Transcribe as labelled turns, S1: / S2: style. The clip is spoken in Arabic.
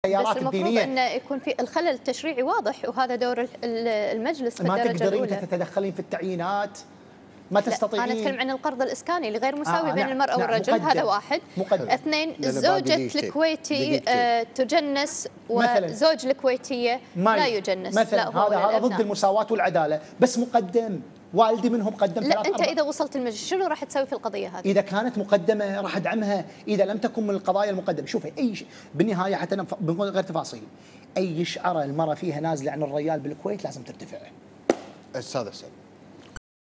S1: التيارات
S2: بس المفروض
S1: الدينيه.
S2: أن يكون في الخلل التشريعي واضح، وهذا دور المجلس في
S1: ما
S2: الدرجة
S1: تقدرين
S2: الأولى.
S1: تتدخلين في التعيينات، ما تستطيعين.
S2: أنا أتكلم عن القرض الإسكاني اللي غير مساوي بين
S1: نعم
S2: المرأة
S1: نعم
S2: والرجل،
S1: مقدم.
S2: هذا واحد.
S1: مقدم.
S2: اثنين،
S3: لأنه باقي
S2: زوجة
S3: دقيقتين.
S2: الكويتي تجنس
S1: مثلاً.
S2: وزوج الكويتية لا يجنس.
S1: مثلا
S2: لا، هو
S1: هذا ضد المساواة والعدالة، بس مقدم. والدي منهم قدم
S2: لا، أنت إذا وصلت المجلس شنو راح تسوي في القضية هذه؟
S1: إذا كانت مقدمة راح أدعمها، إذا لم تكن من القضايا المقدمة. شوفي أي شيء بالنهاية، حتى بنقول غير تفاصيل، أي شعرة المرأة فيها نازلة عن الرجال بالكويت لازم ترتفع.
S3: أستاذ حسن.